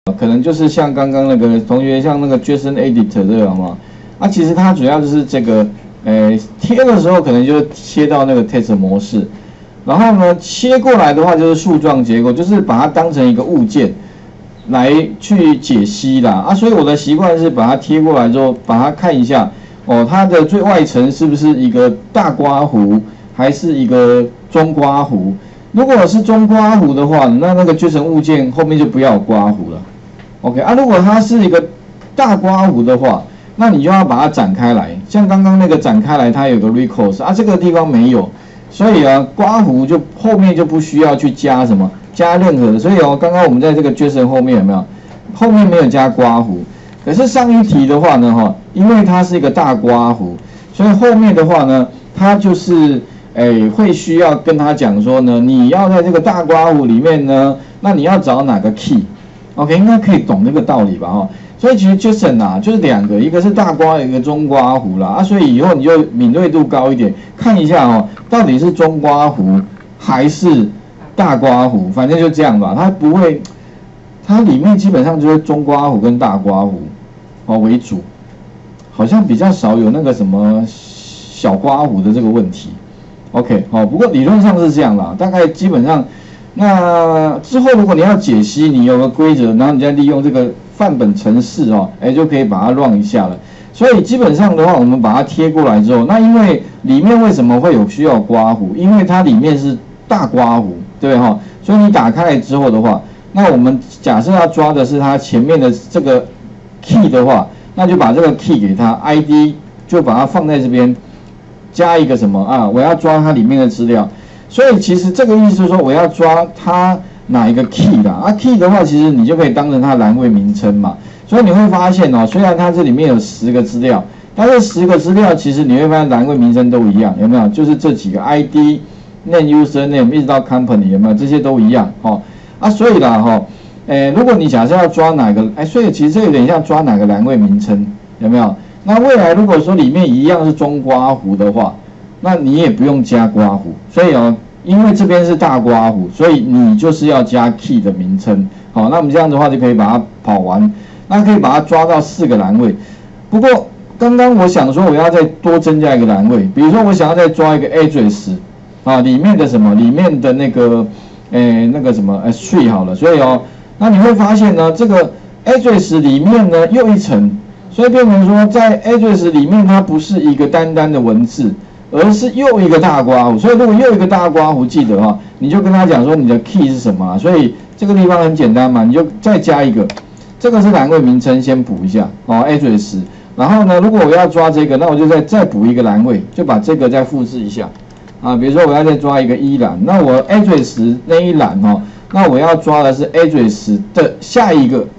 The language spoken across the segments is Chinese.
可能就是像刚刚那个同学，像那个 JSON Editor 这个嘛，其实它主要就是这个，贴的时候可能就切到那个 test 模式，然后呢，切过来的话就是树状结构，就是把它当成一个物件来去解析啦，所以我的习惯是把它贴过来之后，把它看一下，它的最外层是不是一个大刮弧，还是一个中刮弧？如果是中刮弧的话，那个JSON物件后面就不要有刮弧了。OK 如果它是一个大刮弧的话，那你就要把它展开来，像刚刚那个展开来，它有个 recurse 这个地方没有，所以刮弧就后面就不需要去加什么，加任何的。所以刚刚我们在这个 JSON 后面有没有？后面没有加刮弧，可是上一题的话呢，因为它是一个大刮弧，所以后面的话呢，它就是会需要跟他讲说呢，你要在这个大刮弧里面呢，那你要找哪个 key？OK， 应该可以懂这个道理吧？所以其实 JSON 就是两个，一个是大刮，一个中刮弧啦。所以以后你就敏锐度高一点，看一下到底是中刮弧还是大刮弧，反正就这样吧。它不会，它里面基本上就是中刮弧跟大刮弧为主，好像比较少有那个什么小刮弧的这个问题。OK， 不过理论上是这样啦，大概基本上。那之后，如果你要解析，你有个规则，然后你再利用这个范本程式就可以把它 run 一下了。所以基本上的话，我们把它贴过来之后，那因为里面为什么会需要刮弧？因为它里面是大刮弧，对哈。所以你打开来之后的话，那我们假设要抓的是它前面的这个 key 的话，那就把这个 key 给它 ID， 就把它放在这边，加一个什么我要抓它里面的资料。所以其实这个意思是说，我要抓它哪一个 key 啦，key 的话，其实你就可以当成它栏位名称嘛。所以你会发现虽然它这里面有10个资料，但是10个资料其实你会发现栏位名称都一样，有没有？就是这几个 ID、name、username 一直到 company 有没有？这些都一样所以啦如果你假设要抓哪个，所以其实这有点像抓哪个栏位名称，有没有？那未来如果说里面一样是中刮弧的话，那你也不用加刮弧，所以因为这边是大刮弧，所以你就是要加 key 的名称。好，那我们这样的话就可以把它跑完，那可以把它抓到4个栏位。不过刚刚我想说我要再多增加一个栏位，比如说我想要再抓一个 address 里面的什么，里面的那个那个什么street 好了，所以那你会发现呢，这个 address 里面呢又一层，所以变成说在 address 里面它不是一个单单的文字。而是又一个大刮弧，所以如果又一个大刮弧，记得你就跟他讲说你的 key 是什么所以这个地方很简单嘛，你就再加一个，这个是栏位名称，先补一下address， 然后呢，如果我要抓这个，那我就再补一个栏位，就把这个再复制一下比如说我要再抓一个一栏，那我 address 那一栏那我要抓的是 address 的下一个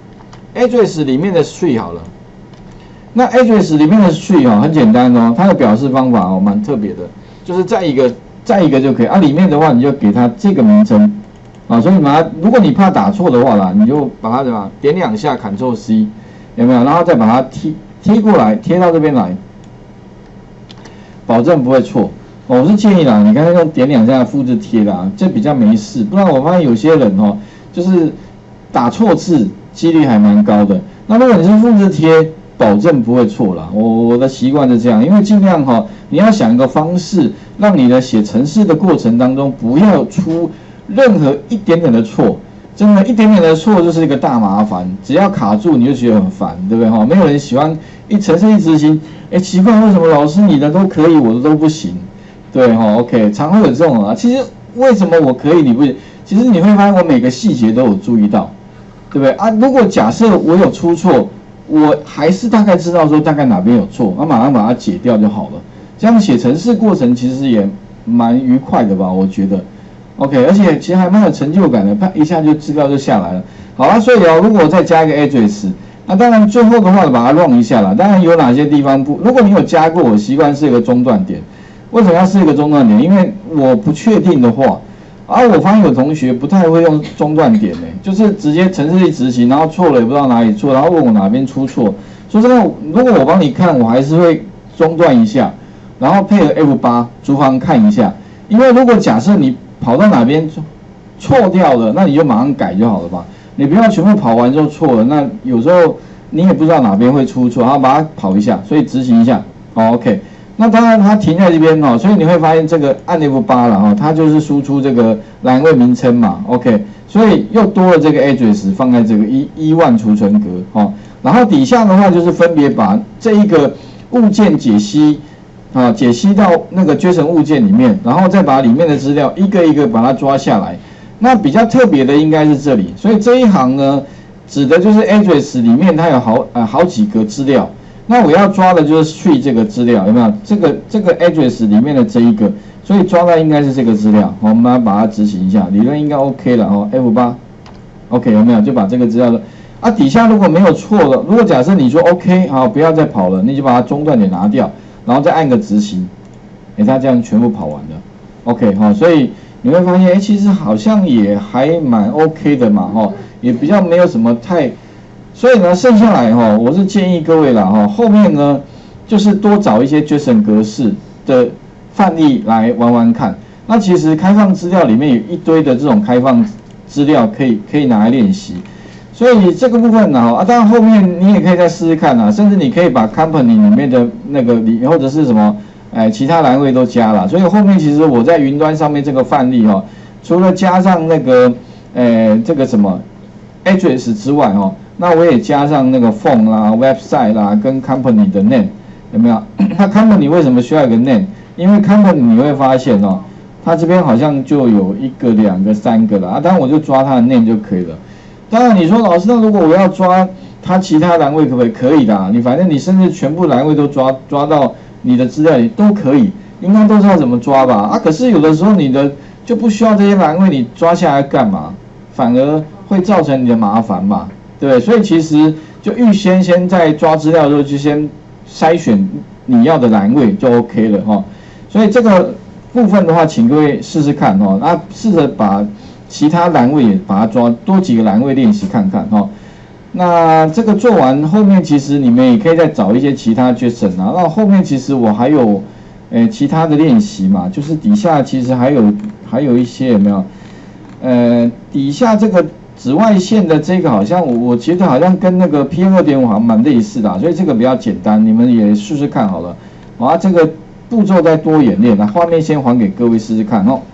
address 里面的 street 好了。那 address 里面的 street 很简单它的表示方法蛮特别的，就是再一个就可以里面的话你就给它这个名称所以把它，如果你怕打错的话啦，你就把它点2下 Ctrl C 有没有？然后再把它贴过来，贴到这边来，保证不会错我是建议啦，你刚才用点2下复制贴啦，这比较没事，不然我发现有些人就是打错字几率还蛮高的。那如果你是复制贴，保证不会错啦。我的习惯是这样，因为尽量你要想一个方式，让你的写程式的过程当中不要出任何一点点的错，真的，一点点的错就是一个大麻烦，只要卡住你就觉得很烦，对不对没有人喜欢程式一执行，奇怪为什么老师你的都可以，我的都不行，对OK， 常会有这种其实为什么我可以你不行？其实你会发现我每个细节都有注意到，对不对如果假设我有出错，我还是大概知道说大概哪边有错，马上把它解掉就好了。这样写程式过程其实也蛮愉快的吧，我觉得。OK， 而且其实还蛮有成就感的，啪一下就资料就下来了。好了，所以如果我再加一个 address， 那当然最后的话把它 run 一下啦。当然有哪些地方不，如果你有加过，我习惯是一个中断点。为什么要是一个中断点？因为我不确定的话。我发现有同学不太会用中断点就是直接程式一执行，然后错了也不知道哪里错，然后问我哪边出错。说真的，如果我帮你看，我还是会中断一下，然后配合 F8 逐行看一下。因为如果假设你跑到哪边错掉了，那你就马上改就好了吧。 你不要全部跑完之后错了，那有时候你也不知道哪边会出错，然后把它跑一下，所以执行一下，好 ，OK。那当然它停在这边哦，所以你会发现这个按 F8了哈，它就是输出这个栏位名称嘛 ，OK。所以又多了这个 address 放在这个1万储存格哦，然后底下的话就是分别把这一个物件解析啊，解析到那个 JSON 物件里面，然后再把里面的资料一个一个把它抓下来。那比较特别的应该是这里，所以这一行呢，指的就是 address 里面它有好几个资料。那我要抓的就是 tree 这个资料，有没有？这个 address 里面的这一个。所以抓的应该是这个资料，好，我们来把它执行一下，理论应该 OK 了哦 ，F8，OK 有没有？就把这个资料啊，底下如果没有错了，如果假设你说 OK， 好，不要再跑了，你就把它中断点拿掉，然后再按个执行，它这样全部跑完了 ，OK 好，所以你会发现，其实好像也还蛮 OK 的嘛，也比较没有什么太，所以呢，剩下来我是建议各位啦，后面呢就是多找一些 JSON 格式的范例来玩玩看。那其实开放资料里面有一堆的这种开放资料可以拿来练习。所以这个部分呢，当然后面你也可以再试试看啊，甚至你可以把 company 里面的那个或者是什么，其他栏位都加了。所以后面其实我在云端上面这个范例除了加上那个，这个什么 address 之外那我也加上那个 phone 啦、website 啦跟 company 的 name， 有没有？那 company 为什么需要一个 name？因为 company 你会发现它这边好像就有1个、2个、3个了当然我就抓它的 name 就可以了。当然你说老师，那如果我要抓它其他栏位可不可以？可以的你反正你甚至全部栏位都抓到你的资料里都可以，应该都知道怎么抓吧？可是有的时候你的就不需要这些栏位，你抓下来干嘛？反而会造成你的麻烦嘛，对不对？所以其实就预先在抓资料的时候就先筛选你要的栏位就 OK 了所以这个部分的话，请各位试试看那试着把其他栏位也把它抓多几个栏位练习看看那这个做完后面，其实你们也可以再找一些其他 JSON那后面其实我还有其他的练习嘛，就是底下其实还有一些有没有？底下这个紫外线的这个好像我觉得好像跟那个 PM2.5 好像蛮类似的所以这个比较简单，你们也试试看好了。这个步骤再多演练，那画面先还给各位试试看